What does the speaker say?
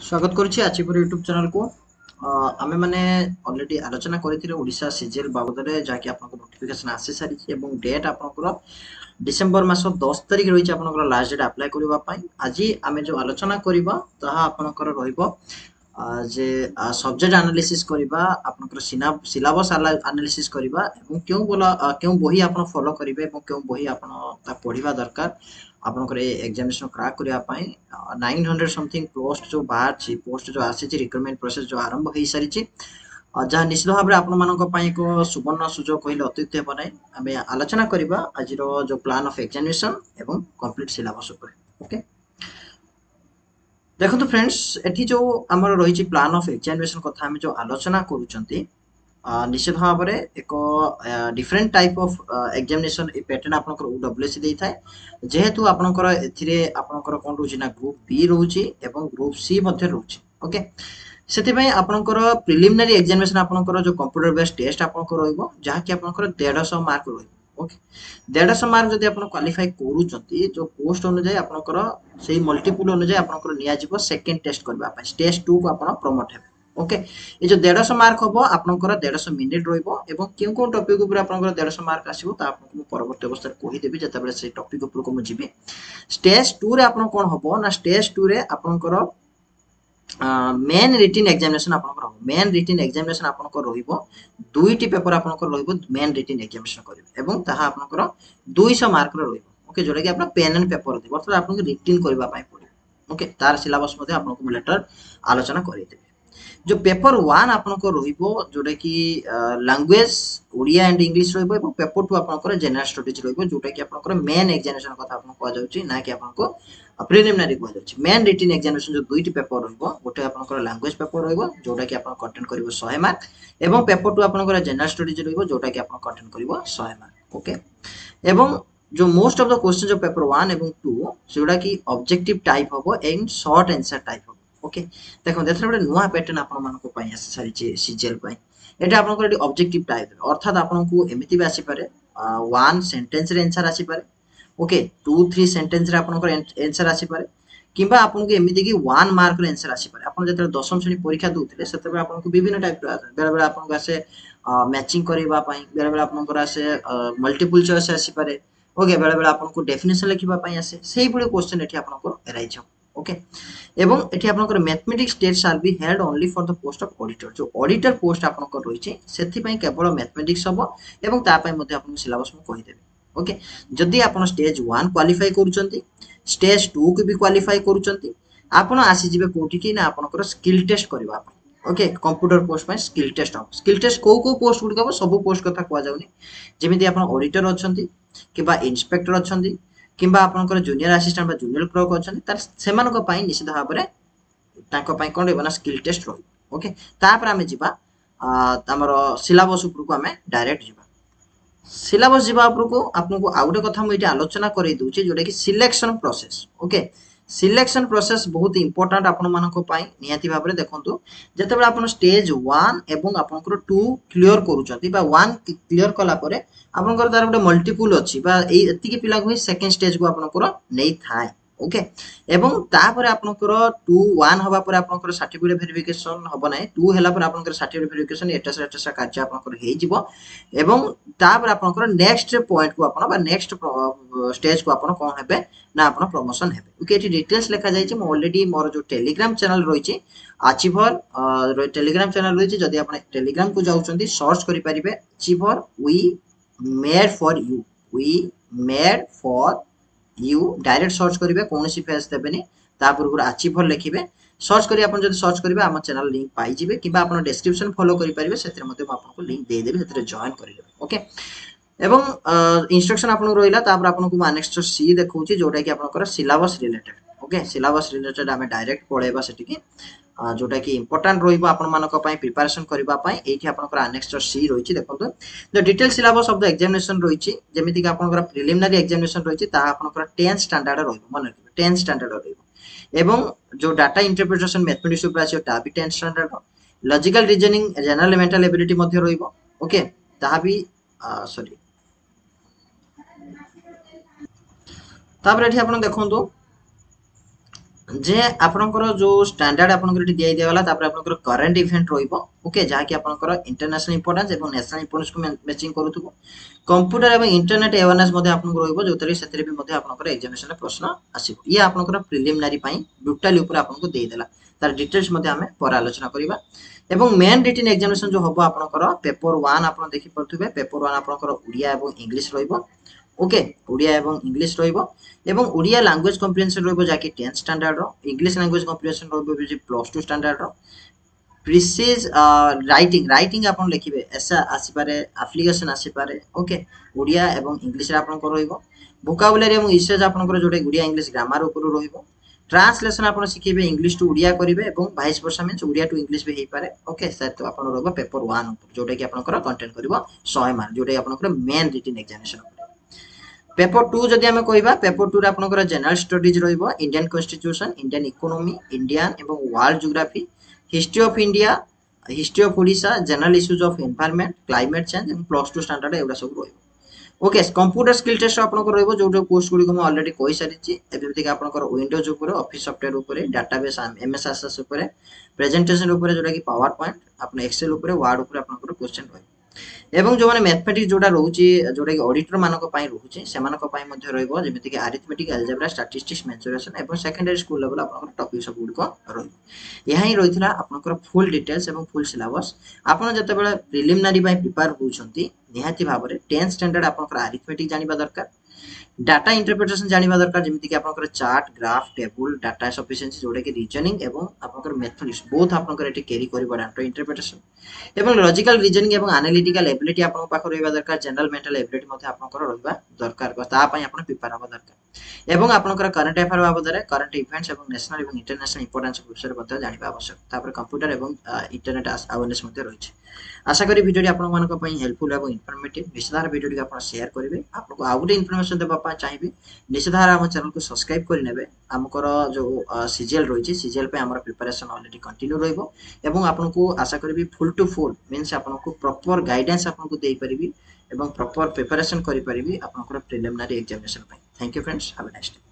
स्वागत करुच्ची आचिपुर YouTube channel को आमे माने ऑलरेडी आलोचना करथिले ओडिशा सीजीएल बाबद रे जाकी आपनको नोटिफिकेशन आसी सारी एवं डेट आपनको डिसेंबर मास 10 तारिख रही आपनको लास्ट डेट अप्लाई करबा पई आज आमे जो आलोचना करबा ताहा आपनको रहइबो जे सब्जेक्ट एनालिसिस करबा आपनको सिलेबस एनालिसिस करबा एवं क्यों बही आपण फॉलो करिवे एवं क्यों बही आपण ता पढिबा दरकार आपनकर एग्जामिनेशन क्रैक करिया पई 900 समथिंग पोस्ट जो बाहर छी पोस्ट जो आसी छी रिक्रूटमेंट प्रोसेस जो आरंभ होई सारी छी जहाँ निश्चित भाव में आपण मानक पई एक सुवर्ण सुजोग कहले अत्युक्त हेबो नै आमे आलोचना करबा आज जो प्लान ऑफ एग्जामिनेशन एवं कंप्लीट सिलेबस ऊपर ओके देखो फ्रेंड्स एठी जो हमर रही प्लान ऑफ एग्जामिनेशन कथा हम जो आलोचना करूचंती निश्चित भाव में एक डिफरेंट टाइप ऑफ एग्जामिनेशन ए पैटर्न आपनकर ओडब्ल्यूएस देई थाए जेहेतु आपनकर एथिरे आपनकर कोन रोची ना ग्रुप बी रोची एवं ग्रुप सी मध्ये रोची ओके सेति पई आपनकर प्रिलिमिनरी एग्जामिनेशन आपनकर जो कंप्यूटर बेस्ड टेस्ट आपनकर रहइबो जहा कि आपनकर 150 मार्क रहइबो ओके 150 मार्क जदि आपण क्वालिफाई करूचंती जो पोस्ट अनुसार आपनकर सेही मल्टीपल अनुसार आपनकर निया जिवो सेकंड टेस्ट करबा पई स्टेज 2 को आपण प्रमोट हेबे ओके ये जो 150 मार्क हम आपनकर 150 मिनिट रहिबो एवं क्यों कोन टॉपिक ऊपर आपनकर 150 मार्क आसीबो ता आपनको मु परवर्ती अवस्था कहि देबी जता बेले से टॉपिक ऊपर को मु जिबी स्टेज 2 रे आपन कोन हबो ना स्टेज 2 रे आपनकर मेन रिटन एग्जामिनेशन आपनकर मेन रिटन एग्जामिनेशन आपनकर रहिबो दुईटी पेपर आपनकर रहिबो मेन रिटन एग्जामिनेशन करिवे एवं ताहा आपनकर 200 मार्क रो रहिबो ओके जोटा कि आपन पेन एंड पेपर दिबो अर्थात आपनको रिटन करबा पई पड़िबो ओके तार सिलेबस मध्ये आपनको लेटर आलोचना करि देबे जो पेपर 1 आपनको रहिबो जोटा कि लैंग्वेज ओडिया एंड इंग्लिश रहिबो एवं पेपर 2 आपनको जनरल स्टडीज रहिबो जोटा कि आपनको मेन एग्जामिनेशन कथा आपनको कह जाउची ना कि आपनको प्रिलिमिनरी कह जाउची मेन रिटन एग्जामिनेशन जो दुईटी पेपर रहिबो गोटे आपनको लैंग्वेज पेपर रहिबो जोटा कि आपन कंटेंट करिवो 100 मार्क एवं पेपर 2 आपनको जनरल स्टडीज रहिबो जोटा कि आपन कंटेंट करिवो 100 मार्क ओके एवं जो मोस्ट ऑफ द क्वेश्चन जो पेपर 1 एवं 2 सेउडा कि ऑब्जेक्टिव टाइप हबो एंड शॉर्ट आंसर टाइप हबो ओके देखो एथरे गोटे नुआ पैटर्न आपण मानको पई आसी सारी सीजीएल पई एटा आपनको एटी ऑब्जेक्टिव टाइप अर्थात आपनको एमिति भी आसी पारे वन सेंटेंस रे आंसर आसी पारे ओके 2-3 सेंटेंस रे आपनको आंसर आसी पारे किंबा आपनको एमिति कि 1 मार्क रे आंसर आसी पारे आपण जते दशम श्रेणी परीक्षा दोथिले सेते बेले आपनको विभिन्न टाइप रो बेले बेले आपनको आसे मैचिंग करबा पई बेले बेले आपनको आसे मल्टीपल चॉइस आसी पारे ओके बेले बेले आपनको डेफिनेशन लिखिबा पई आसे सेही बुले क्वेश्चन एठी आपनको एराइछ ओके एवं एठी आपनकर mathematics test shall be held only for the post of auditor जो ऑडिटर पोस्ट आपनकर रहिछि सेथि पई केवल मैथमेटिक्स हबो एवं ता पई मध्ये आपन सिलेबस मु कहि देबे ओके जदि आपन स्टेज 1 क्वालिफाई करूचंती स्टेज 2 को भी क्वालिफाई करूचंती आपन आसी जिवे कोठी कि ना आपनकर स्किल टेस्ट करबा पई ओके कंप्यूटर पोस्ट पई स्किल टेस्ट को पोस्ट गुड सब पोस्ट कथा को जाउनी जेमिति आपन ऑडिटर अछंती किबा इंस्पेक्टर अछंती किंबा आपनकर जूनियर असिस्टेंट बा जूनियर क्लर्क अछंती तार सेमानक पई निश्चित भाव रे ताको पई कोन रहबो ना स्किल टेस्ट रही ओके तापर आमे जिबा हमर सिलेबस ऊपर को आमे डायरेक्ट जिबा सिलेबस जिबा ऊपर को आपनको आ गुटे कथा मु एटी आलोचना करै दोछि जोटा कि selection process okay selection process बहुत इंपोर्टेंट आपण मानक पई नियाति भाव रे देखंतु जते बेला आपण स्टेज 1 एवं आपनकर 2 क्लियर करूचंती बा 1 क्लियर कला परे आपनकर तार गुटे मल्टीपल अछि बा एति के पिला को सेकंड स्टेज को आपनकर नै थाए ओके एवं तापर आपनकर 2 1 हबा पर आपनकर सर्टिफिकेट वेरिफिकेशन हबो नै 2 हला पर आपनकर सर्टिफिकेट वेरिफिकेशन एटा कार्य आपनकर हेइ जिवो एवं तापर आपनकर नेक्स्ट पॉइंट को आपन बा नेक्स्ट स्टेज को आपन कोन हेबे ना आपन प्रमोशन हेबे ओके एटी डिटेल्स लिखा जाय छि म ऑलरेडी मोर जो टेलीग्राम चैनल रही छि अचीवर टेलीग्राम चैनल रही छि जदि आपन टेलीग्राम को जाउचंती सर्च करि परिबे achiever we made for you direct search करिवे कोनोसी फेस देबेनी तापर गुर अचीवर लिखिबे सर्च करी आपन जदि सर्च करिवे हम चैनल लिंक पाई जिवे किबा आपन डिस्क्रिप्शन फॉलो करि परिबे सेतिर मध्ये म आपन को लिंक दे देबे सेतिर जॉइन करि लेबे ओके एवं इंस्ट्रक्शन आपन रहिला तापर आपन को नेक्स्ट सी देखौची जोटा कि आपनकर syllabus related okay syllabus related हमें डायरेक्ट पढेबा सेठी कि जोटा कि इंपोर्टेंट रहिबो आपन मानक पई प्रिपरेशन करबा पई एठी आपनकर नेक्स्ट सी रहिछि देखंतु the detail syllabus of the examination रहिछि जेमिति कि आपनकर प्रिलिमिनरी एग्जामिनेशन रहिछि ता आपनकर 10th स्टैंडर्ड रहिबो मन रखिबे 10th स्टैंडर्ड रहिबो एवं जो डाटा इंटरप्रिटेशन मैथमेटिक्स ऊपर आछि ता भी 10th standard logical reasoning general mental ability मध्ये रहिबो ओके ता भी सॉरी तापर एठी आपन देखंतु जे आपणकर जो स्टैंडर्ड आपणकर एठी दिया दिया गला तापर आपणकर करंट इवेंट रोइबो ओके जहा कि आपणकर इंटरनेशनल इंपोर्टेंस एवं नेशनल इंपोर्टेंस को मैचिंग करूथबो कंप्यूटर एवं इंटरनेट अवेयरनेस मध्ये आपणकर रोइबो जोतरे सेतरे भी मध्ये आपणकर एग्जामिनेशन प्रश्न आसीबो ये आपणकर प्रिलिमिनरी पई ब्रूटली ऊपर आपनको देई देला तार डिटेल्स मध्ये हमें पर आलोचना करिबा एवं मेन रिटन एग्जामिनेशन जो हबो आपणकर पेपर 1 आपण देखि परथुबे पेपर 1 आपणकर उड़िया एवं इंग्लिश रोइबो ओके ओडिया एवं इंग्लिश रोइबो एवं ओडिया लैंग्वेज कम्प्रिहेंशन रोइबो जाकि 10th स्टैंडर्ड रो इंग्लिश लैंग्वेज कम्प्रिहेंशन रोइबो जे प्लस 2 स्टैंडर्ड रो प्रिसाइज राइटिंग राइटिंग आपण लिखिबे ऐसा आसी पारे एप्लीकेशन आसी पारे ओके ओडिया एवं इंग्लिश रे आपण को रोइबो वोकाबुलरी एवं यूसेज आपण को जोडे ओडिया इंग्लिश ग्रामर ऊपर रोइबो ट्रांसलेशन आपण सिखिबे इंग्लिश टू ओडिया करिवे एवं vice versa means Odia to English भी हेई पारे ओके सर तो आपण रोइबो पेपर 1 ऊपर जोडे कि आपण को कंटेंट करिवो 100 मार्क जोडे आपण को मेन रिटन एग्जामिनेशन पेपर 2 जदि आमे कहबा पेपर 2 रे आपनकर जनरल स्टडीज रहइबो Indian constitution Indian economy Indian एवं world geography history of India history of Odisha general issues of environment climate change एवं प्लस 2 स्टैंडर्ड एवडा सब रहइबो ओके कंप्यूटर स्किल टेस्ट आपनकर रहइबो जोडो पोस्ट गुडी को म ऑलरेडी कहि सारिछि एबि आपनकर विंडोज ऊपर ऑफिस सॉफ्टवेयर ऊपर डाटाबेस एमएस एक्सेस ऊपर प्रेजेंटेशन ऊपर जोडा कि पावर पॉइंट आपन एक्सेल ऊपर वर्ड ऊपर आपनकर क्वेश्चन रहइबो एवं जो माने मैथमेटिक्स जोडा रहउची जोडा कि ऑडिटर मानको पई रहउची सेमानको पई मध्ये रहइबो जेमिति कि अरिथमेटिक अलजेब्रा स्टैटिस्टिक्स मेंसुरेशन एवं सेकेंडरी स्कूल लेवल आपनकर टॉपिक सब गुडी को रहइबो यहा ही रहितला आपनकर फुल डिटेल्स एवं फुल सिलेबस आपन जते बेले प्रिलिमिनरी पई प्रिपेयर होउछंती निहाती भाबरे 10th स्टैंडर्ड आपनकर अरिथमेटिक जानिबा दरकार डाटा इंटरप्रिटेशन जानिबा दरकार जेमिति कि आपनकर chart graph table data sufficiency जोडे कि रीजनिंग एवं आपनकर मैथमेटिक्स बोथ आपनकर एटी कैरी करबा डाटा इंटरप्रिटेशन एवं लॉजिकल रीजनिंग एवं एनालिटिकल एबिलिटी आपन पाखो रहबा दरकार जनरल मेंटल एबिलिटी मध्ये आपनकर रहबा दरकार ता पई आपन प्रिपेयर होबा दरकार एवं आपनकर करंट अफेयर बाबदरे करंट इवेंट्स एवं नेशनल एवं इंटरनेशनल इंपोर्टेंस विषय मध्ये जानिबा आवश्यक तापर कंप्यूटर एवं इंटरनेट अवेयरनेस मध्ये रहिछि आशा करी वीडियो आपन मानक पई हेल्पफुल एवं इन्फॉर्मेटिव निश्चित वीडियो आपन शेयर करिवे आपको आ गुटे इन्फॉर्मेशन देबा पई चाहिबे निश्चित हम चैनल को सब्सक्राइब कर नेबे हमकर जो सीजीएल रही सीजीएल पे हमर प्रिपरेशन ऑलरेडी कंटिन्यू रहइबो एवं आपनको आशा करबी फुल टू फुल मींस आपनको प्रॉपर गाइडेंस आपनको देई परिबी एवं प्रॉपर प्रिपरेशन करि परिबी आपनकर प्रिलिमिनरी एग्जामिनेशन पे thank you friends have a nice day.